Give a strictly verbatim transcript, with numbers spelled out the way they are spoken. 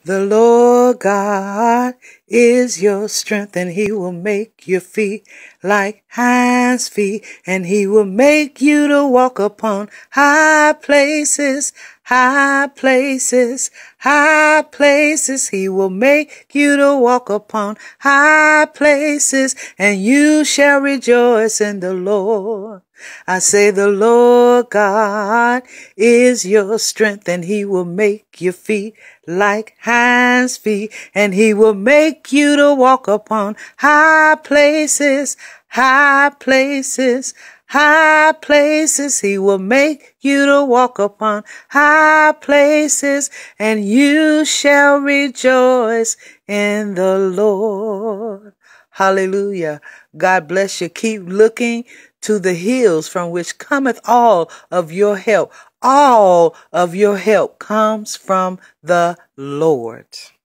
The Lord God is your strength, and he will make your feet like hinds' feet, and he will make you to walk upon high places, high places, high places. He will make you to walk upon high places, and you shall rejoice in the Lord. I say the Lord God is your strength, and he will make your feet like hinds' feet, and he will make you to walk upon high places, high places, high places. He will make you to walk upon high places, and you shall rejoice in the Lord. Hallelujah. God bless you. Keep looking to the hills from which cometh all of your help. All of your help comes from the Lord.